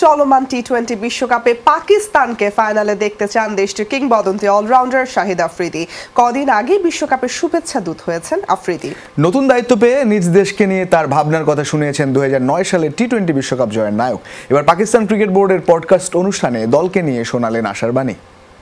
চলমান টি-20 বিশ্বকাপে পাকিস্তানকে ফাইনালে দেখতে চান দেশটির কিংবদন্তি অলরাউন্ডার শাহিদ আফ্রিদি। কদিন আগে বিশ্বকাপের শুভেচ্ছা দূত হয়েছেন আফ্রিদি। নতুন দায়িত্ব পেয়ে নিজ দেশকে নিয়ে তার ভাবনার কথা শুনিয়েছেন 2009 সালের টি-20 বিশ্বকাপ জয়ের নায়ক। এবার পাকিস্তান ক্রিকেট বোর্ডের পডকাস্ট অনুষ্ঠানে দলকে নিয়ে শোনালেন আশার বাণী।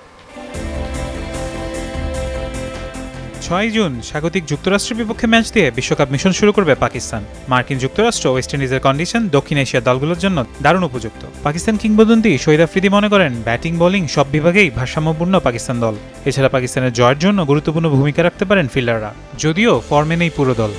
6 জুন স্বাগতিক যুক্তরাষ্ট্রের বিপক্ষে ম্যাচ দিয়ে বিশ্বকাপ মিশন শুরু করবে পাকিস্তান। মার্কিন যুক্তরাষ্ট্র ওয়েস্ট ইন্ডিজের কন্ডিশন দক্ষিণ এশিয়ার দলগুলোর জন্য দারুণ উপযুক্ত। পাকিস্তান কিংবদন্তি শহীদ আফ্রিদি মনে করেন, ব্যাটিং বোলিং সব বিভাগেই ভারসাম্যপূর্ণ পাকিস্তান দল। এছাড়া পাকিস্তানের জয়ের জন্য গুরুত্বপূর্ণ ভূমিকা রাখতে পারেন ফিল্ডাররা, যদিও ফর্মে নেই পুরো দল।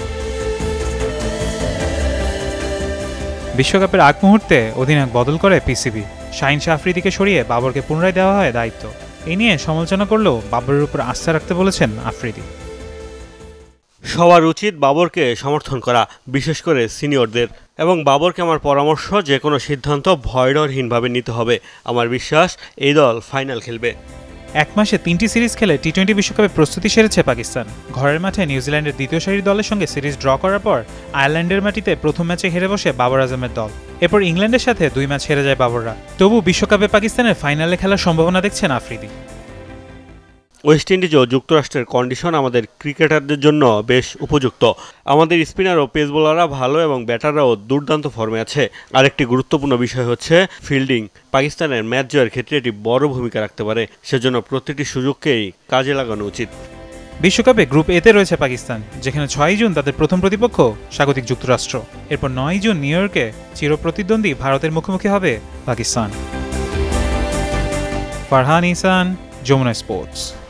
বিশ্বকাপের আগ মুহূর্তে অধিনায়ক বদল করে পিসিবি। শাহিন শাহ আফ্রিদিকে সরিয়ে বাবরকে পুনরায় দেওয়া হয় দায়িত্ব। এই নিয়ে সমালোচনা করলেও বাবরের উপর আস্থা রাখতে বলেছেন আফ্রিদি। সবার উচিত বাবরকে সমর্থন করা, বিশেষ করে সিনিয়রদের। এবং বাবরকে আমার পরামর্শ, যে কোনো সিদ্ধান্ত ভয়ডরহীনভাবে নিতে হবে। আমার বিশ্বাস এই দল ফাইনাল খেলবে। এক মাসে 3টি সিরিজ খেলে টি-20 বিশ্বকাপে প্রস্তুতি সেরেছে পাকিস্তান। ঘরের মাঠে নিউজিল্যান্ডের দ্বিতীয় সারির দলের সঙ্গে সিরিজ ড্র করার পর আয়ারল্যান্ডের মাটিতে প্রথম ম্যাচে হেরে বসে বাবর আজমের দল। এরপর ইংল্যান্ডের সাথে 2 ম্যাচ হেরে যায় বাবররা। তবু বিশ্বকাপে পাকিস্তানের ফাইনালে খেলার সম্ভাবনা দেখছেন আফ্রিদি। ওয়েস্ট ইন্ডিজ ও যুক্তরাষ্ট্রের কন্ডিশন আমাদের ক্রিকেটারদের জন্য বেশ উপযুক্ত। আমাদের স্পিনার ও পেস বোলাররা ভালো এবং ব্যাটাররাও দুর্দান্ত ফর্মে আছে। আরেকটি গুরুত্বপূর্ণ বিষয় হচ্ছে ফিল্ডিং। পাকিস্তানের ম্যাচ জয়ের ক্ষেত্রে এটি বড় ভূমিকা রাখতে পারে, সেজন্য প্রতিটি সুযোগকেই কাজে লাগানো উচিত। বিশ্বকাপে গ্রুপ এতে রয়েছে পাকিস্তান, যেখানে 6 জুন তাদের প্রথম প্রতিপক্ষ স্বাগতিক যুক্তরাষ্ট্র। এরপর 9 জুন নিউ ইয়র্কে চিরপ্রতিদ্বন্দ্বী ভারতের মুখোমুখি হবে পাকিস্তান। ফারহান ইহসান, যমুনা স্পোর্টস।